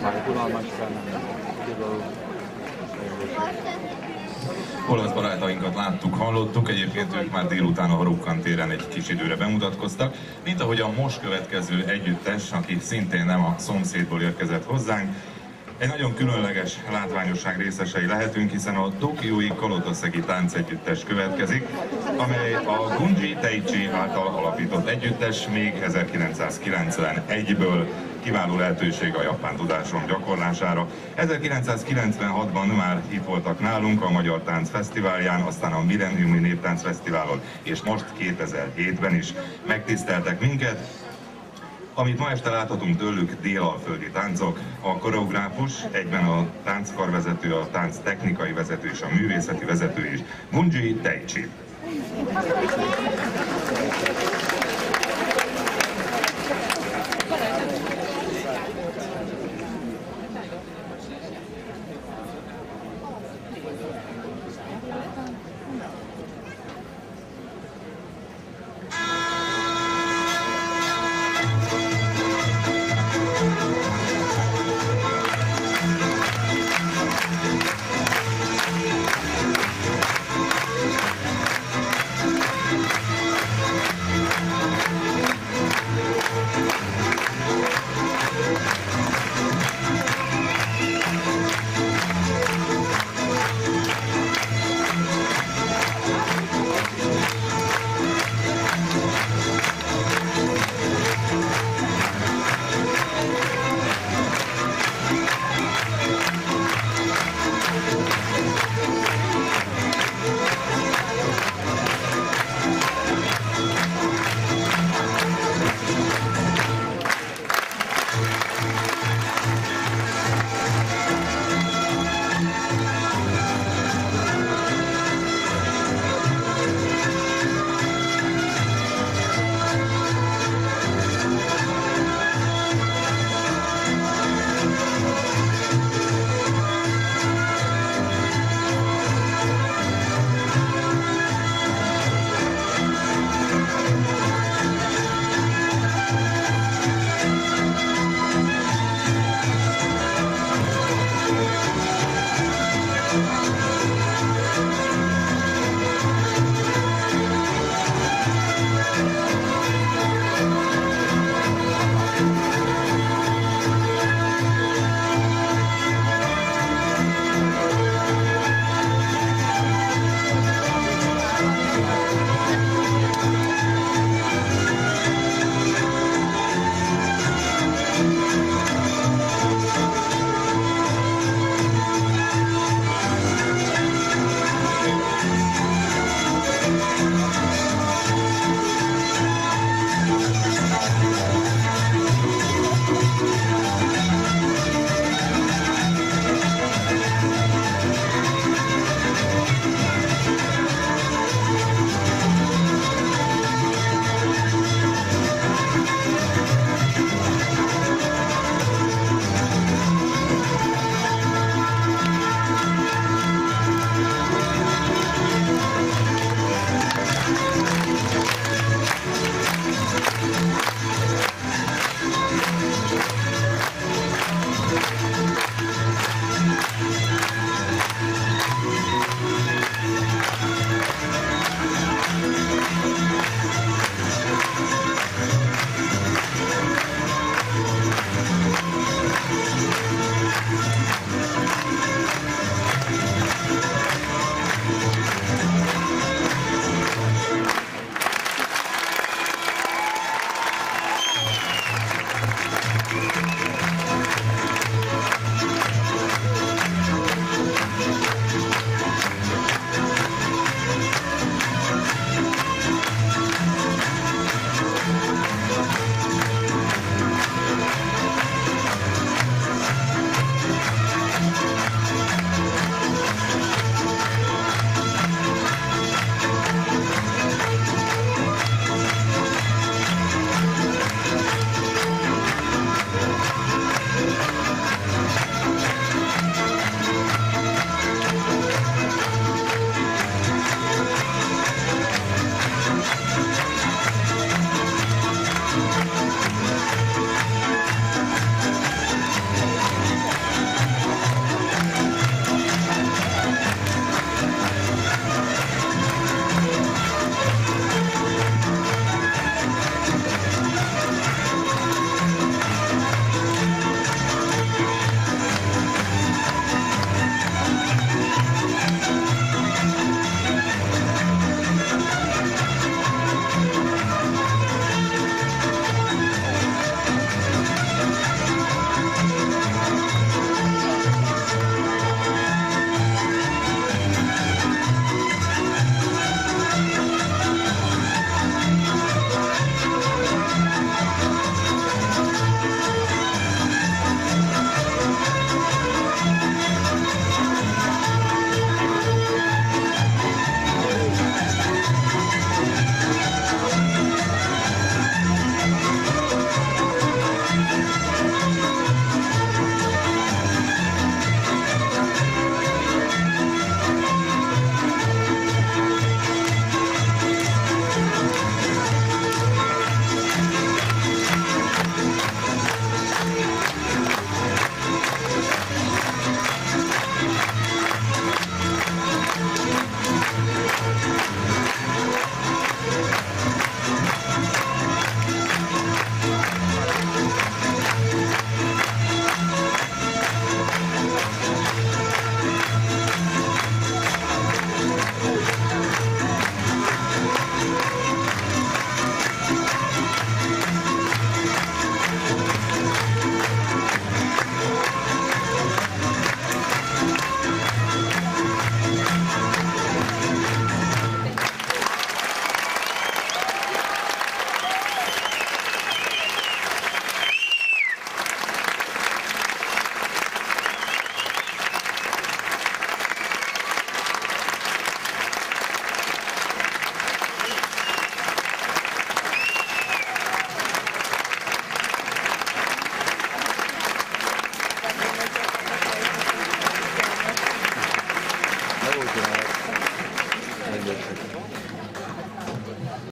Olasz barátainkat láttuk, hallottuk, egyébként ők már délután a Harukkan téren egy kis időre bemutatkoztak, mint ahogy a most következő együttes, aki szintén nem a szomszédból érkezett hozzánk. Egy nagyon különleges látványosság részesei lehetünk, hiszen a tokiói Kalotaszegi táncegyüttes következik, amely a Gunji Teichi által alapított együttes még 1991-ből, kiváló lehetőség a japán tudásom gyakorlására. 1996-ban már itt voltak nálunk a Magyar Tánc Fesztiválján, aztán a Millenniumi Néptánc Fesztiválon, és most 2007-ben is megtiszteltek minket. Amit ma este láthatunk tőlük, délalföldi táncok. A koreográfus, egyben a tánckarvezető, a tánc technikai vezető és a művészeti vezető is, Gunji Teichi.